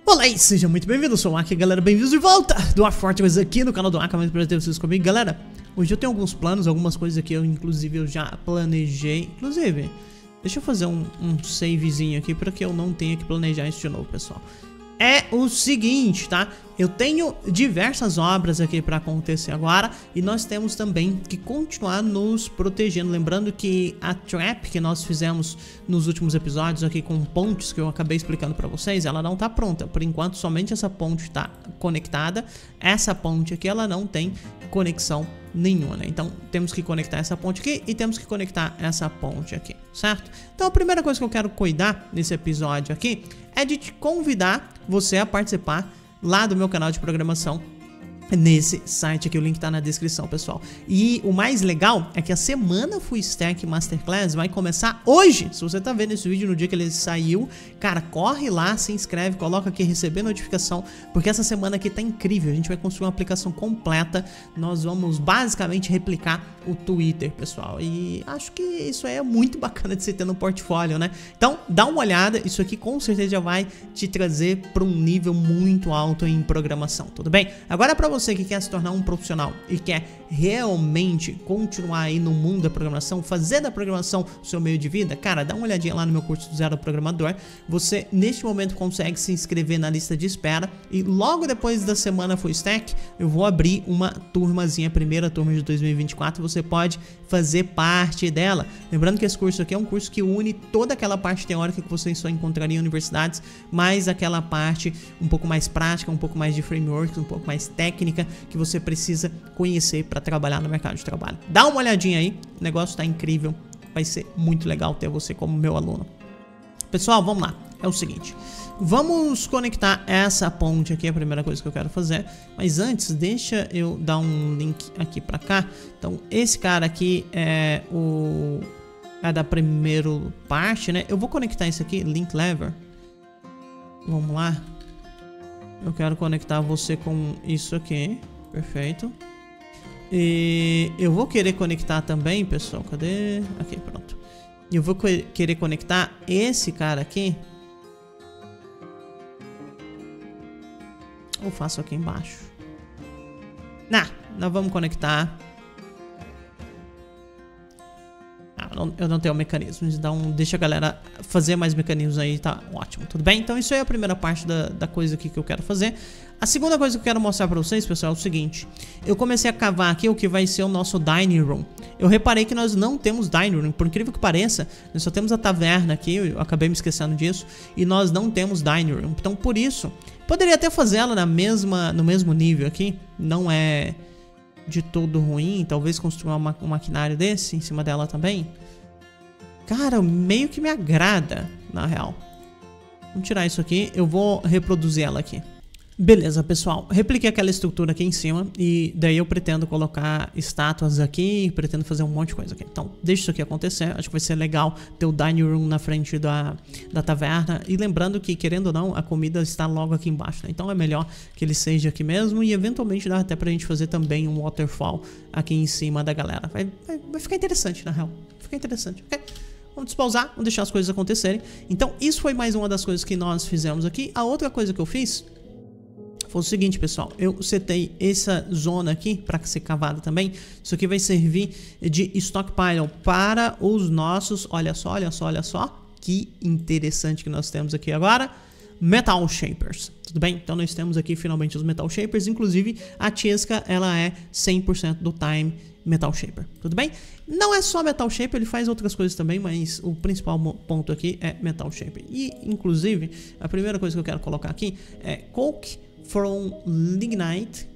Olá e seja muito bem-vindo, eu sou o Aki, galera, bem-vindos de volta do Fortress aqui no canal do Aki, muito prazer ter vocês comigo, galera. Hoje eu tenho alguns planos, algumas coisas aqui, inclusive eu já planejei, inclusive, deixa eu fazer um savezinho aqui para que eu não tenha que planejar isso de novo, pessoal. É o seguinte, tá? Eu tenho diversas obras aqui para acontecer agora e nós temos também que continuar nos protegendo. Lembrando que a trap que nós fizemos nos últimos episódios aqui com pontes que eu acabei explicando para vocês, ela não tá pronta. Por enquanto, somente essa ponte tá conectada. Essa ponte aqui, ela não tem conexão nenhuma, né? Então, temos que conectar essa ponte aqui e temos que conectar essa ponte aqui, certo? Então, a primeira coisa que eu quero cuidar nesse episódio aqui é de te convidar você a participar lá do meu canal de programação nesse site aqui, o link tá na descrição, pessoal. E o mais legal é que a semana Full Stack Masterclass vai começar hoje. Se você tá vendo esse vídeo no dia que ele saiu, cara, corre lá, se inscreve, coloca aqui receber notificação, porque essa semana aqui tá incrível. A gente vai construir uma aplicação completa. Nós vamos basicamente replicar o Twitter, pessoal. E acho que isso aí é muito bacana de você ter no portfólio, né? Então, dá uma olhada, isso aqui com certeza já vai te trazer para um nível muito alto em programação, tudo bem? Agora, para você que quer se tornar um profissional e quer realmente continuar aí no mundo da programação, fazer da programação o seu meio de vida, cara, dá uma olhadinha lá no meu curso do Zero Programador. Você, neste momento, consegue se inscrever na lista de espera e logo depois da semana Full Stack, eu vou abrir uma turmazinha, a primeira turma de 2024, você pode fazer parte dela. Lembrando que esse curso aqui é um curso que une toda aquela parte teórica que você só encontraria em universidades, mais aquela parte um pouco mais prática, um pouco mais de frameworks, um pouco mais técnica que você precisa conhecer para trabalhar no mercado de trabalho. Dá uma olhadinha aí, o negócio tá incrível, vai ser muito legal ter você como meu aluno. Pessoal, vamos lá, é o seguinte, vamos conectar essa ponte aqui, é a primeira coisa que eu quero fazer, mas antes deixa eu dar um link aqui para cá. Então esse cara aqui é da primeira parte, né? Eu vou conectar isso aqui, link lever, vamos lá. Eu quero conectar você com isso aqui, perfeito. E eu vou querer conectar também, pessoal, cadê? Aqui, pronto. Eu vou querer conectar esse cara aqui. Ou faço aqui embaixo. Nós vamos conectar. Eu não tenho mecanismos, então deixa a galera fazer mais mecanismos aí, tá ótimo, tudo bem? Então isso aí é a primeira parte da coisa aqui que eu quero fazer. A segunda coisa que eu quero mostrar pra vocês, pessoal, é o seguinte. Eu comecei a cavar aqui o que vai ser o nosso dining room. Eu reparei que nós não temos dining room, por incrível que pareça, nós só temos a taverna aqui, eu acabei me esquecendo disso, e nós não temos dining room. Então por isso, poderia até fazer ela no mesmo nível aqui, não é de todo ruim, talvez construir um maquinário desse em cima dela também. Cara, meio que me agrada, na real. Vamos tirar isso aqui, eu vou reproduzir ela aqui. Beleza, pessoal, repliquei aquela estrutura aqui em cima e daí eu pretendo colocar estátuas aqui, pretendo fazer um monte de coisa aqui. Então, deixa isso aqui acontecer, acho que vai ser legal ter o dining room na frente da taverna. E lembrando que, querendo ou não, a comida está logo aqui embaixo, né? Então é melhor que ele seja aqui mesmo e eventualmente dá até pra gente fazer também um waterfall aqui em cima da galera. Vai ficar interessante, na real, vai ficar interessante, ok? Vamos despausar, vamos deixar as coisas acontecerem. Então, isso foi mais uma das coisas que nós fizemos aqui. A outra coisa que eu fiz foi o seguinte, pessoal, eu setei essa zona aqui para ser cavada também. Isso aqui vai servir de stockpile para os nossos, olha só, que interessante que nós temos aqui agora, Metal Shapers, tudo bem? Então nós temos aqui finalmente os Metal Shapers, inclusive a Tiesca, ela é 100% do time Metal Shaper, tudo bem? Não é só Metal Shaper, ele faz outras coisas também, mas o principal ponto aqui é Metal Shaper. E, inclusive, a primeira coisa que eu quero colocar aqui é Coke from Lignite.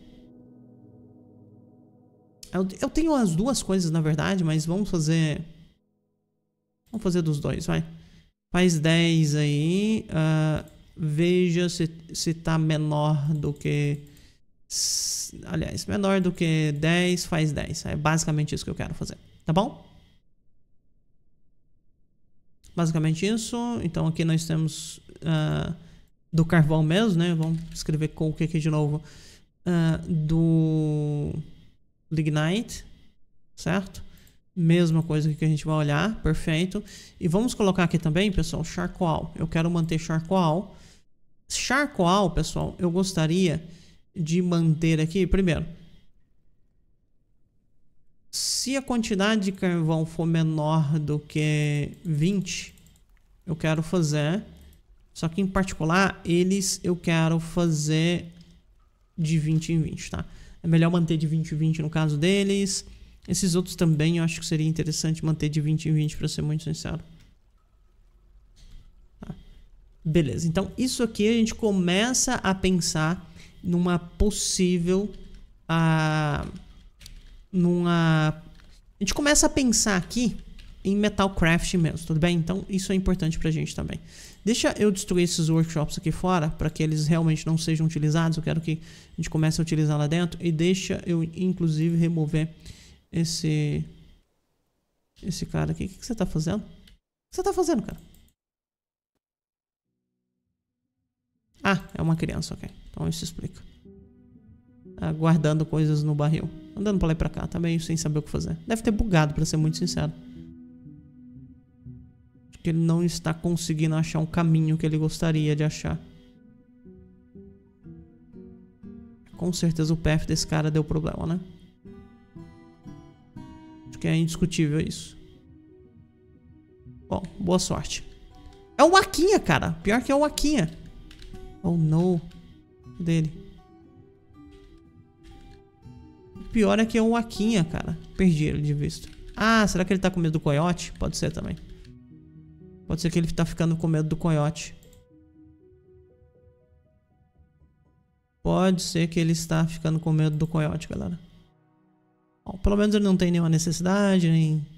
Eu tenho as duas coisas, na verdade, mas vamos fazer dos dois, vai. Faz 10 aí. Veja se tá menor do que... Aliás, menor do que 10, faz 10. É basicamente isso que eu quero fazer, tá bom? Basicamente isso. Então aqui nós temos... do carvão mesmo, né? Vamos escrever coke aqui de novo. Do lignite, certo? Mesma coisa que a gente vai olhar, perfeito. E vamos colocar aqui também, pessoal, charcoal. Eu quero manter charcoal Charcoal, pessoal, eu gostaria de manter aqui, primeiro, se a quantidade de carvão for menor do que 20, eu quero fazer, só que em particular, eles eu quero fazer de 20 em 20, tá? É melhor manter de 20 em 20 no caso deles. Esses outros também eu acho que seria interessante manter de 20 em 20, pra ser muito sincero. Tá. Beleza, então isso aqui a gente começa a pensar numa possível... A gente começa a pensar aqui em metal craft mesmo, tudo bem? Então isso é importante pra gente também. Deixa eu destruir esses workshops aqui fora, para que eles realmente não sejam utilizados. Eu quero que a gente comece a utilizar lá dentro. E deixa eu, inclusive, remover esse cara aqui. O que você tá fazendo? O que você tá fazendo, cara? Ah, é uma criança, ok. Então isso explica. Guardando coisas no barril. Andando pra lá e pra cá, tá meio sem saber o que fazer. Deve ter bugado, pra ser muito sincero. Acho que ele não está conseguindo achar um caminho que ele gostaria de achar. Com certeza o path desse cara deu problema, né? Acho que é indiscutível isso. Bom, boa sorte. É o Waquinha, cara. Pior que é o Waquinha. Oh, no. Dele. Pior é que é o Waquinha, cara. Perdi ele de vista. Ah, será que ele tá com medo do coiote? Pode ser também. Pode ser que ele tá ficando com medo do coiote. Pode ser que ele está ficando com medo do coiote, galera. Bom, pelo menos ele não tem nenhuma necessidade,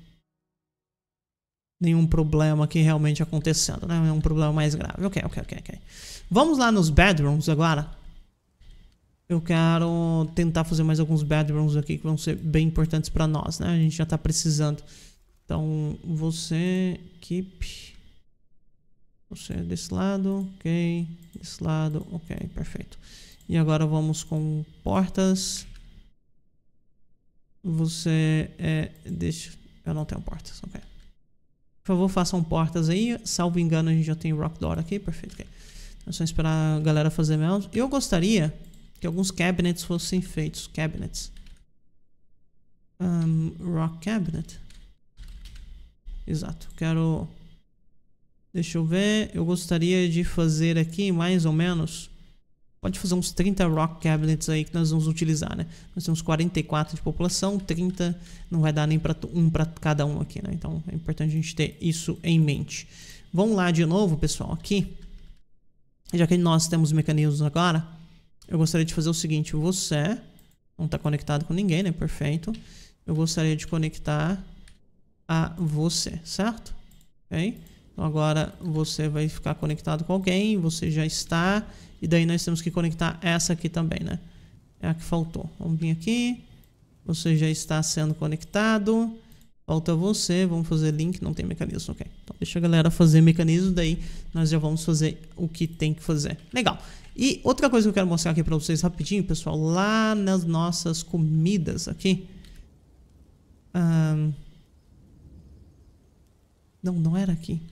nenhum problema aqui realmente acontecendo, né? É um problema mais grave. Ok. Vamos lá nos bedrooms agora. Eu quero tentar fazer mais alguns bedrooms aqui que vão ser bem importantes pra nós, né? A gente já tá precisando. Então, você... Keep... Você desse lado, ok. Desse lado, ok, perfeito. E agora vamos com portas. Você deixa... Eu não tenho portas, ok. Por favor, façam portas aí. Salvo engano, a gente já tem rock door aqui, perfeito, ok. É só esperar a galera fazer mesmo. Eu gostaria... que alguns cabinets fossem feitos. Cabinets. Rock cabinet. Exato. Quero... Deixa eu ver. Eu gostaria de fazer aqui mais ou menos... Pode fazer uns 30 rock cabinets aí que nós vamos utilizar, né? Nós temos 44 de população. 30 não vai dar nem para um para cada um aqui, né? Então é importante a gente ter isso em mente. Vamos lá de novo, pessoal. Aqui. Já que nós temos mecanismos agora... Eu gostaria de fazer o seguinte, você não está conectado com ninguém, né? Perfeito. Eu gostaria de conectar a você, certo? Ok? Então agora você vai ficar conectado com alguém, você já está. E daí nós temos que conectar essa aqui também, né? É a que faltou. Vamos vir aqui. Você já está sendo conectado. Falta você, vamos fazer link, não tem mecanismo, ok. Então deixa a galera fazer mecanismo, daí nós já vamos fazer o que tem que fazer. Legal. E outra coisa que eu quero mostrar aqui pra vocês rapidinho, pessoal, lá nas nossas comidas aqui. Não era aqui.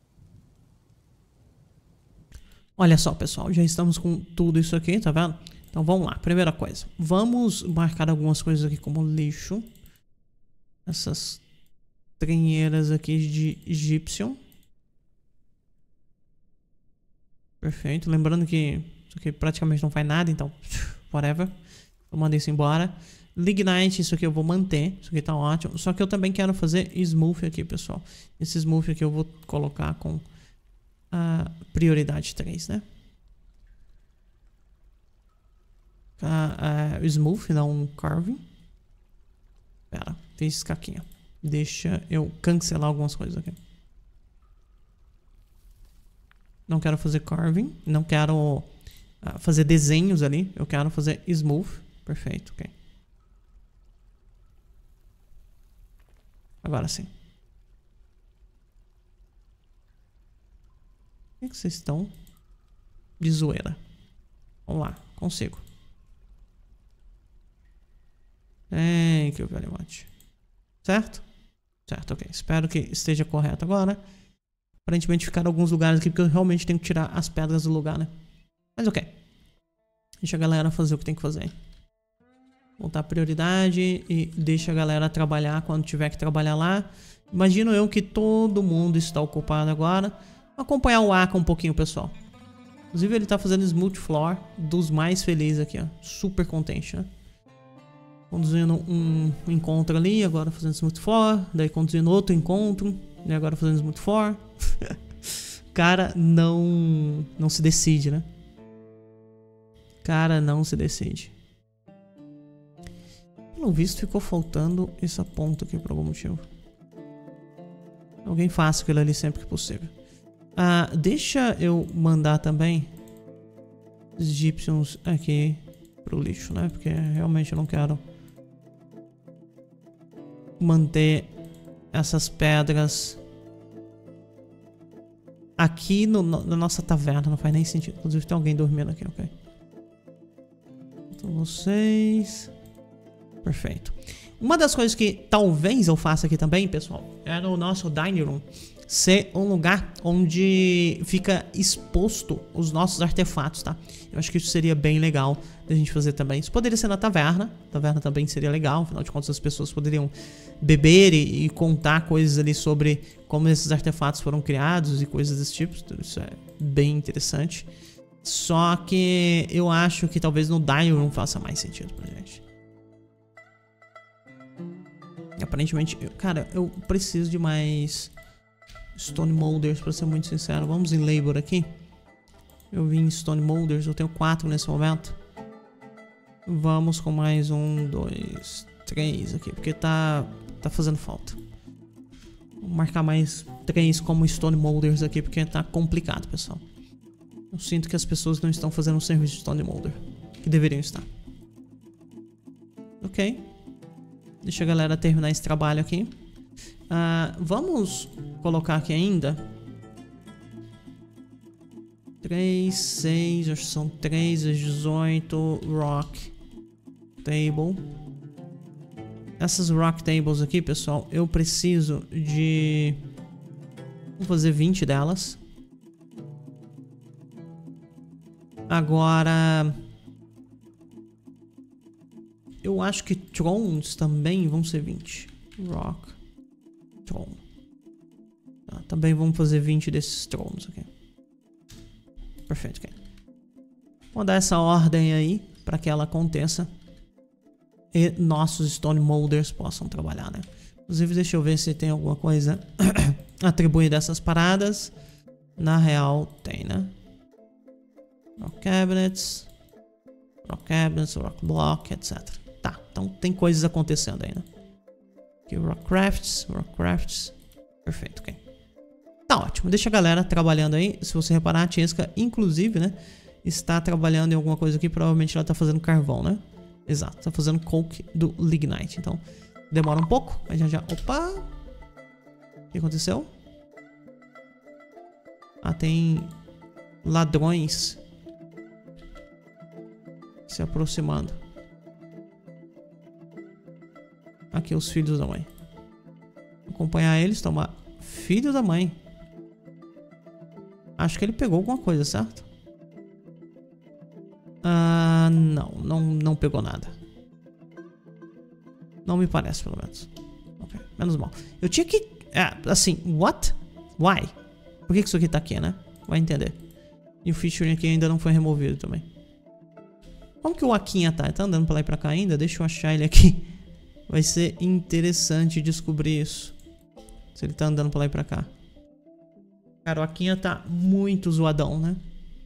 Olha só, pessoal, já estamos com tudo isso aqui, tá vendo? Então vamos lá, primeira coisa. Vamos marcar algumas coisas aqui como lixo. Essas trinheiras aqui de gypsum. Perfeito, lembrando que isso aqui praticamente não faz nada, então whatever. Eu mandei isso embora. Lignite, isso aqui eu vou manter. Isso aqui tá ótimo. Só que eu também quero fazer smooth aqui, pessoal. Esse smooth aqui eu vou colocar com a prioridade 3, né? Smooth, dá um carving. Pera, fiz caquinha. Deixa eu cancelar algumas coisas aqui. Não quero fazer carving. Não quero fazer desenhos ali. Eu quero fazer smooth. Perfeito, ok. Agora sim. Por que vocês estão de zoeira? Vamos lá, consigo. Thank you very much. Certo? Certo, ok. Espero que esteja correto agora. Aparentemente ficaram alguns lugares aqui porque eu realmente tenho que tirar as pedras do lugar, né? Mas ok. Deixa a galera fazer o que tem que fazer. Voltar a prioridade e deixa a galera trabalhar quando tiver que trabalhar lá. Imagino eu que todo mundo está ocupado agora. Vou acompanhar o Aka um pouquinho, pessoal. Inclusive ele tá fazendo Smooth Floor, dos mais felizes aqui, ó. Super contente, né? Conduzindo um encontro ali, agora fazendo Smooth Floor. Daí conduzindo outro encontro, e agora fazendo Smooth Floor. Cara, não se decide, né? Cara, não se decide. Pelo visto ficou faltando essa ponta aqui por algum motivo. Alguém faça aquilo ali sempre que possível. Deixa eu mandar também os Gypsians aqui pro lixo, né? Porque realmente eu não quero manter essas pedras aqui na nossa taverna. Não faz nem sentido. Inclusive tem alguém dormindo aqui, ok? Então vocês... Perfeito. Uma das coisas que talvez eu faça aqui também, pessoal, é no nosso dining room ser um lugar onde fica exposto os nossos artefatos, tá? Eu acho que isso seria bem legal da gente fazer também. Isso poderia ser na taverna. A taverna também seria legal, afinal de contas as pessoas poderiam beber e contar coisas ali sobre como esses artefatos foram criados e coisas desse tipo. Isso é bem interessante. Só que eu acho que talvez no dining room faça mais sentido pra gente. Aparentemente, cara, eu preciso de mais Stone Molders, pra ser muito sincero. Vamos em Labor aqui. Eu vim em Stone Molders, eu tenho 4 nesse momento. Vamos com mais 1, 2, 3 aqui, porque tá fazendo falta. Vou marcar mais 3 como Stone Molders aqui, porque tá complicado, pessoal. Eu sinto que as pessoas não estão fazendo o serviço de Stone Molder que deveriam estar. Ok. Deixa a galera terminar esse trabalho aqui. Vamos colocar aqui ainda 3, 6, acho que são 3 vezes 18 Rock Table. Essas Rock Tables aqui, pessoal, eu preciso de... Vou fazer 20 delas. Agora... Eu acho que Thrones também vão ser 20. Rock. Throne. Também vamos fazer 20 desses Thrones aqui. Perfeito, ok. Vou dar essa ordem aí para que ela aconteça. E nossos Stone Molders possam trabalhar, né? Inclusive, deixa eu ver se tem alguma coisa atribuída a essas paradas. Na real, tem, né? Rock Cabinets. Rock Cabinets, Rock Block, etc. Tá, então tem coisas acontecendo aí, né? Aqui, Rock Crafts. Perfeito, ok. Tá ótimo, deixa a galera trabalhando aí. Se você reparar, a Tiesca, inclusive, né, está trabalhando em alguma coisa aqui. Provavelmente ela tá fazendo carvão, né? Exato, tá fazendo coke do Lignite. Então, demora um pouco, mas já... Opa! O que aconteceu? Tem ladrões se aproximando. Aqui os filhos da mãe. Acompanhar eles, tomar... Filho da mãe. Acho que ele pegou alguma coisa, certo? Não pegou nada. Não me parece, pelo menos. Ok, menos mal. Eu tinha que... assim, what? Why? Por que isso aqui tá aqui, né? Vai entender. E o featuring aqui ainda não foi removido também. Como que o Akinha tá? Ele tá andando pra lá e pra cá ainda? Deixa eu achar ele aqui. Vai ser interessante descobrir isso. Se ele tá andando pra lá e pra cá. Cara, o Akinha tá muito zoadão, né?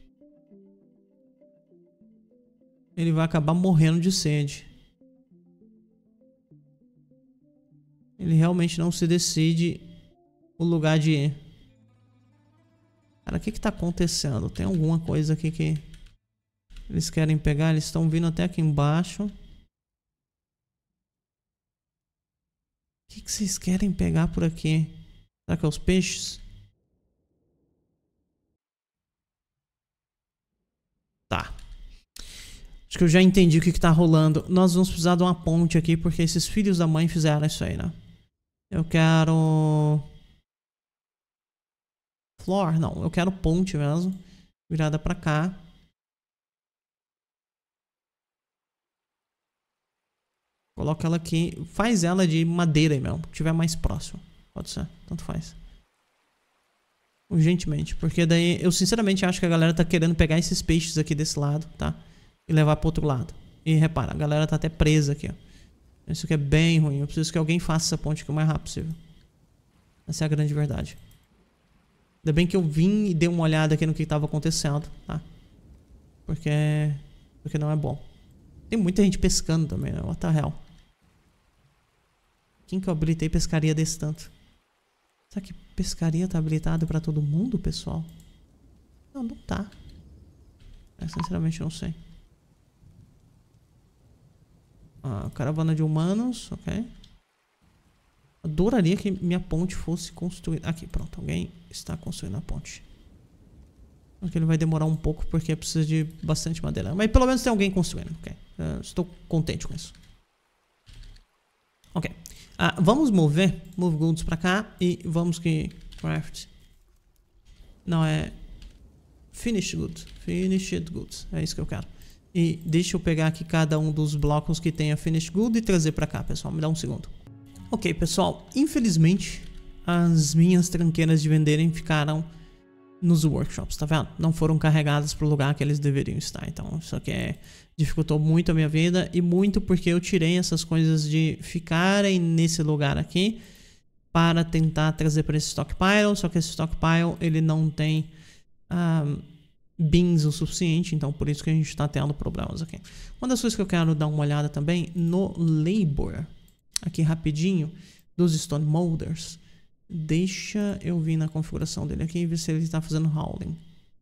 Ele vai acabar morrendo de sede. Ele realmente não se decide o lugar de ir. Cara, o que tá acontecendo? Tem alguma coisa aqui que eles querem pegar? Eles estão vindo até aqui embaixo. O que vocês querem pegar por aqui? Será que é os peixes? Tá. Acho que eu já entendi o que tá rolando. Nós vamos precisar de uma ponte aqui, porque esses filhos da mãe fizeram isso aí, né? Eu quero... Floor? Não, eu quero ponte mesmo. Virada pra cá. Coloca ela aqui. Faz ela de madeira aí mesmo. Que tiver mais próximo. Pode ser. Tanto faz. Urgentemente. Porque daí eu sinceramente acho que a galera tá querendo pegar esses peixes aqui desse lado, tá? E levar pro outro lado. E repara, a galera tá até presa aqui, ó. Isso aqui é bem ruim. Eu preciso que alguém faça essa ponte aqui o mais rápido possível. Essa é a grande verdade. Ainda bem que eu vim e dei uma olhada aqui no que tava acontecendo, tá? Porque não é bom. Tem muita gente pescando também, né? What the hell? Quem que eu habilitei pescaria desse tanto? Será que pescaria tá habilitado pra todo mundo, pessoal? Não, não tá. Sinceramente eu não sei. Caravana de humanos, ok. Adoraria que minha ponte fosse construída. Aqui, pronto, alguém está construindo a ponte. Acho que ele vai demorar um pouco porque precisa de bastante madeira. Mas pelo menos tem alguém construindo, ok. Estou contente com isso. Ok. Vamos mover Move Goods pra cá e vamos que Craft. Não, é Finished Goods. Finished Goods, é isso que eu quero. E deixa eu pegar aqui cada um dos blocos que tenha Finished Good e trazer pra cá, pessoal. Me dá um segundo. Ok, pessoal. Infelizmente, as minhas tranqueiras de venderem ficaram nos workshops, tá vendo? Não foram carregadas pro lugar que eles deveriam estar. Então, isso aqui dificultou muito a minha vida. E muito porque eu tirei essas coisas de ficarem nesse lugar aqui para tentar trazer para esse stockpile. Só que esse stockpile, ele não tem bins o suficiente, então por isso que a gente está tendo problemas aqui. Uma das coisas que eu quero dar uma olhada também no labor, aqui rapidinho, dos stone molders. Deixa eu vir na configuração dele aqui e ver se ele está fazendo hauling.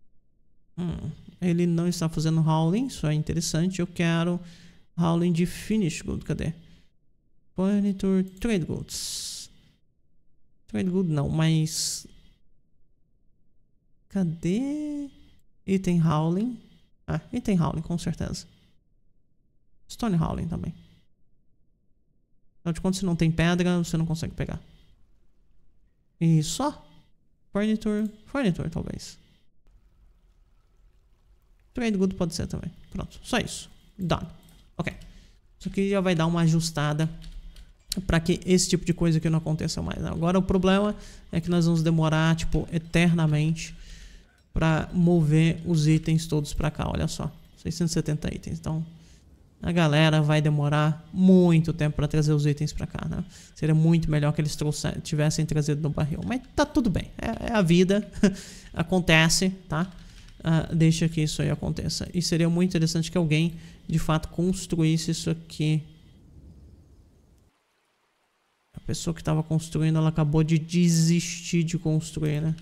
Ele não está fazendo hauling, isso é interessante. Eu quero hauling de finish good, cadê? Furniture, trade goods. Trade good não, mas... Cadê? Item howling. Item howling, com certeza. Stone howling também. Afinal de contas, se não tem pedra, você não consegue pegar. E só? Furniture, talvez. Trade good pode ser também. Pronto, só isso. Done. Ok. Isso aqui já vai dar uma ajustada para que esse tipo de coisa aqui não aconteça mais. Agora o problema é que nós vamos demorar, tipo, eternamente para mover os itens todos para cá, olha só, 670 itens. Então a galera vai demorar muito tempo para trazer os itens para cá, né? Seria muito melhor que eles tivessem trazido no barril, mas tá tudo bem, é a vida. Acontece, tá? Deixa que isso aí aconteça. E seria muito interessante que alguém de fato construísse isso aqui. A pessoa que estava construindo, ela acabou de desistir de construir, né?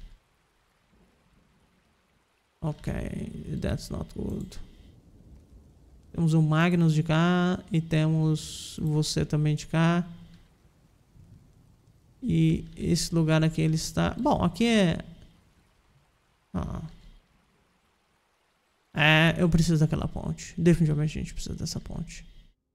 Ok, that's not good. Temos o Magnus de cá e temos você também de cá. E esse lugar aqui ele está... Bom, aqui é... eu preciso daquela ponte. Definitivamente a gente precisa dessa ponte.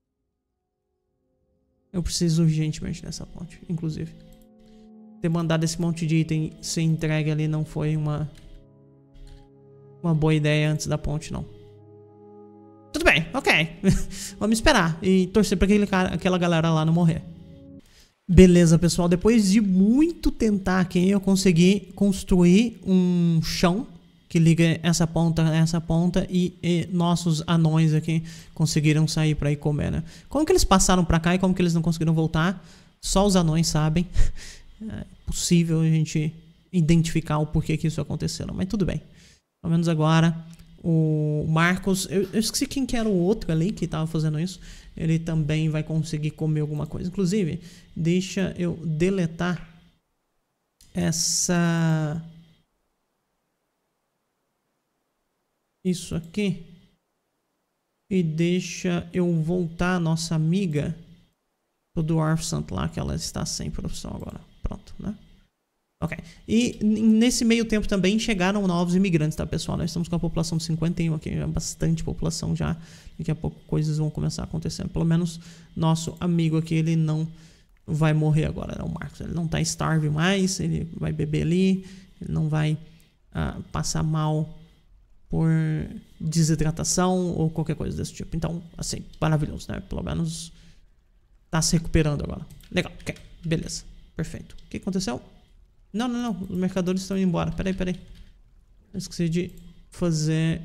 Eu preciso urgentemente dessa ponte, inclusive. Ter mandado esse monte de item ser entregue ali não foi uma boa ideia antes da ponte, não. Tudo bem, ok. Vamos esperar e torcer para aquela galera lá não morrer. Beleza, pessoal. Depois de muito tentar aqui, eu consegui construir um chão que liga essa ponta a essa ponta e nossos anões aqui conseguiram sair para ir comer, né? Como que eles passaram para cá e como que eles não conseguiram voltar? Só os anões sabem. É possível a gente identificar o porquê que isso aconteceu, mas tudo bem. Pelo menos agora o Marcos, eu esqueci quem que era o outro ali que estava fazendo isso. Ele também vai conseguir comer alguma coisa. Inclusive, deixa eu deletar isso aqui e deixa eu voltar a nossa amiga pro Dwarf Sant lá, que ela está sem produção agora. Pronto, né? Ok. E nesse meio tempo também chegaram novos imigrantes, tá, pessoal? Nós estamos com a população de 51 aqui, já é bastante população já. Daqui a pouco coisas vão começar a acontecer. Pelo menos nosso amigo aqui, ele não vai morrer agora, né? O Marcos, ele não tá starve mais, ele vai beber ali, ele não vai passar mal por desidratação ou qualquer coisa desse tipo. Então, assim, maravilhoso, né? Pelo menos tá se recuperando agora. Legal, ok. Beleza. Perfeito. O que aconteceu? Não, não, não. Os mercadores estão indo embora. Peraí, peraí. Eu esqueci de fazer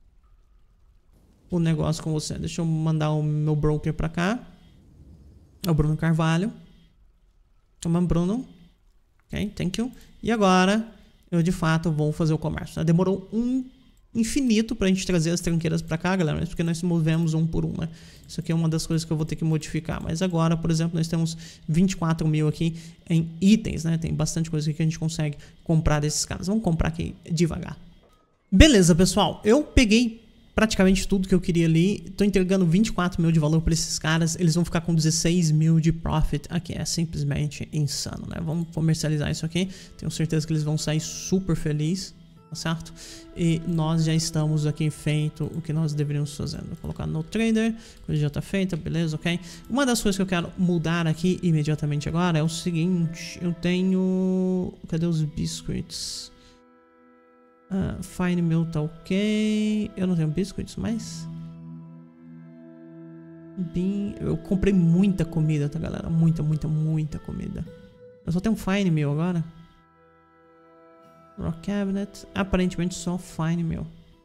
o negócio com você. Deixa eu mandar o meu broker pra cá. É o Bruno Carvalho. Toma, Bruno. Ok, thank you. E agora, eu de fato vou fazer o comércio. Demorou um infinito pra gente trazer as tranqueiras pra cá, galera. Porque nós movemos um por um, né? Isso aqui é uma das coisas que eu vou ter que modificar. Mas agora, por exemplo, nós temos 24 mil aqui em itens, né? Tem bastante coisa que a gente consegue comprar desses caras. Vamos comprar aqui devagar. Beleza, pessoal. Eu peguei praticamente tudo que eu queria ali. Tô entregando 24 mil de valor para esses caras. Eles vão ficar com 16 mil de profit aqui. É simplesmente insano, né? Vamos comercializar isso aqui. Tenho certeza que eles vão sair super felizes, tá certo? E nós já estamos aqui feito o que nós deveríamos fazer. Vou colocar no trader, coisa já tá feita, beleza, ok? Uma das coisas que eu quero mudar aqui imediatamente agora é o seguinte. Eu tenho... Cadê os biscuits? Fine meal tá ok. Eu não tenho biscuits, mas... Eu comprei muita comida, tá, galera? Muita comida. Eu só tenho fine meal agora. Rock cabinet. Aparentemente só fine meal.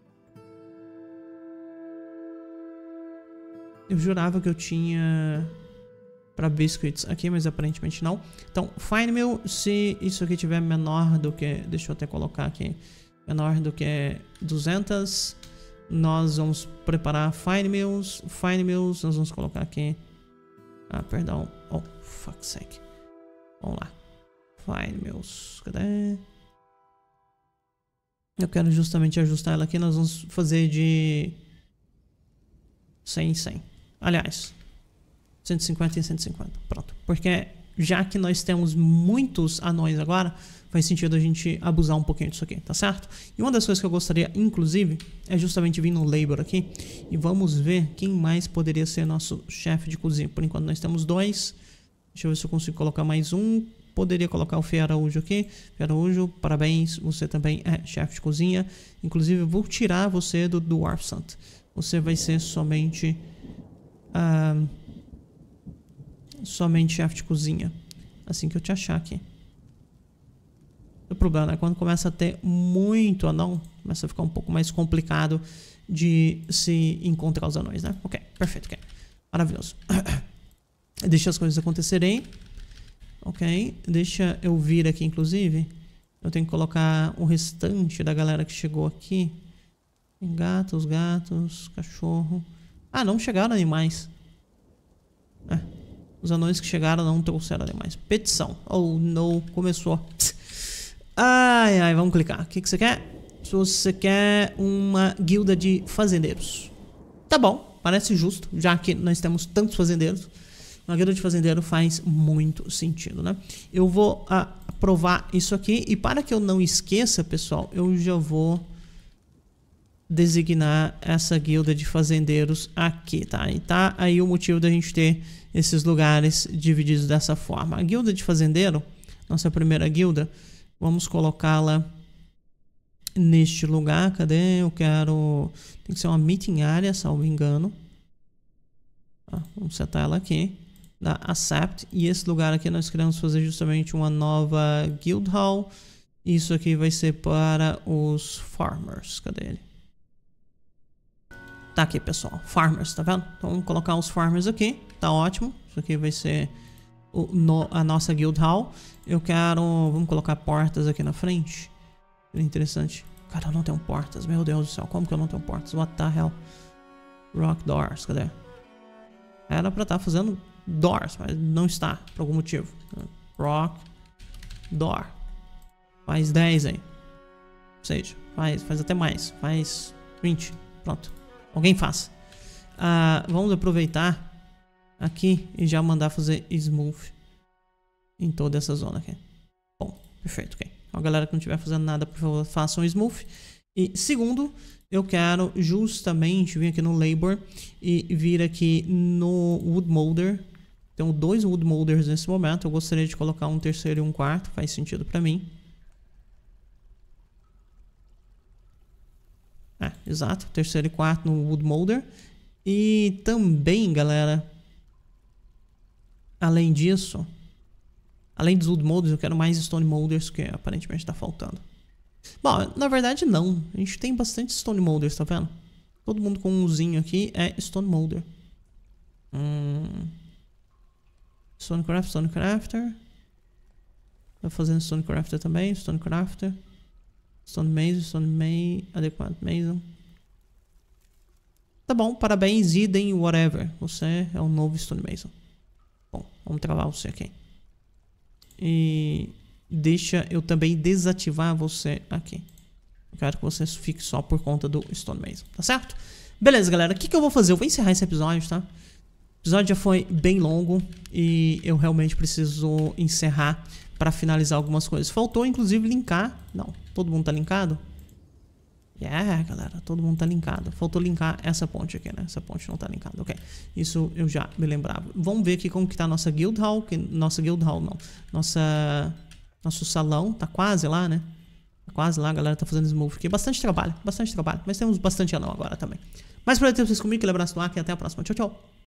Eu jurava que eu tinha para biscuits aqui, mas aparentemente não. Então, fine meal, se isso aqui tiver menor do que... Deixa eu até colocar aqui. Menor do que 200. Nós vamos preparar fine meals. Fine meals, nós vamos colocar aqui. Perdão. Oh, fuck's sake. Vamos lá. Fine meals. Cadê? Eu quero justamente ajustar ela aqui. Nós vamos fazer de 100 em 100. Aliás, 150 em 150. Pronto. Porque já que nós temos muitos anões agora, faz sentido a gente abusar um pouquinho disso aqui, tá certo? E uma das coisas que eu gostaria, inclusive, é justamente vir no labor aqui e vamos ver quem mais poderia ser nosso chefe de cozinha. Por enquanto nós temos 2. Deixa eu ver se eu consigo colocar mais um. Poderia colocar o Fê Araújo aqui. Fê Araújo, parabéns, você também é chefe de cozinha. Inclusive, eu vou tirar você do Dwarf Sant. Você vai ser somente chefe de cozinha. Assim que eu te achar aqui. O problema é quando começa a ter muito anão, começa a ficar um pouco mais complicado de se encontrar os anões, né? Ok, perfeito, ok. Maravilhoso. Deixa as coisas acontecerem. Ok, deixa eu vir aqui, inclusive. Eu tenho que colocar o restante da galera que chegou aqui. Gatos, cachorro. Não chegaram animais. Os anões que chegaram não trouxeram animais. Petição. Oh, não. Começou. Ai, vamos clicar. O que você quer? Se você quer uma guilda de fazendeiros. Tá bom, parece justo, já que nós temos tantos fazendeiros. Uma guilda de fazendeiro faz muito sentido, né? Eu vou aprovar isso aqui. E para que eu não esqueça, pessoal, eu já vou designar essa guilda de fazendeiros aqui, tá? E tá aí o motivo da gente ter esses lugares divididos dessa forma. A guilda de fazendeiro, nossa primeira guilda, vamos colocá-la neste lugar. Cadê? Eu quero... Tem que ser uma meeting area, salvo engano. Vamos setar ela aqui. Da Accept. E esse lugar aqui nós queremos fazer justamente uma nova guild hall. Isso aqui vai ser para os farmers. Cadê ele? Tá aqui, pessoal. Farmers, tá vendo? Então vamos colocar os farmers aqui. Tá ótimo. Isso aqui vai ser a nossa guild hall. Eu quero... Vamos colocar portas aqui na frente. Interessante. Cara, eu não tenho portas. Meu Deus do céu. Como que eu não tenho portas? What the hell? Rock doors. Cadê? Era pra estar fazendo doors, mas não está. Por algum motivo. Rock door. Faz 10 aí. Ou seja, faz até mais. Faz 20. Pronto. Alguém faça. Vamos aproveitar aqui e já mandar fazer smooth em toda essa zona aqui. Bom, perfeito, ok. Então a galera que não estiver fazendo nada, por favor, façam smooth. E segundo, eu quero justamente vir aqui no labor e vir aqui no wood molder. Tenho 2 wood molders nesse momento. Eu gostaria de colocar um terceiro e um quarto, faz sentido pra mim. Exato, terceiro e quarto no wood molder. E também, galera, além disso, além dos Wood Molders, eu quero mais Stone Molders, que aparentemente tá faltando. Bom, na verdade não. A gente tem bastante Stone Molders, tá vendo? Todo mundo com um Uzinho aqui é Stone Molder. Stonecraft, Stonecrafter. Tá fazendo Stonecrafter também, Stonecrafter. Stone Mason, Stone May, Adequado Mason. Tá bom, parabéns, idem, whatever. Você é o novo Stone Mason. Bom, vamos travar você aqui. E deixa eu também desativar você aqui. Eu quero que você fique só por conta do Stone Mason, tá certo? Beleza, galera, o que eu vou fazer? Eu vou encerrar esse episódio, tá? O episódio já foi bem longo e eu realmente preciso encerrar para finalizar algumas coisas. Faltou, inclusive, linkar. Não, todo mundo tá linkado? Galera, todo mundo tá linkado. Faltou linkar essa ponte aqui, né? Essa ponte não tá linkada, ok. Isso eu já me lembrava. Vamos ver aqui como que tá a nossa guild hall. Nossa guild hall, não. Nosso salão tá quase lá, né? Tá quase lá, a galera tá fazendo smooth aqui. Bastante trabalho. Mas temos bastante anão agora também. Mais pra ter vocês comigo, aquele abraço do Aki e até a próxima. Tchau, tchau.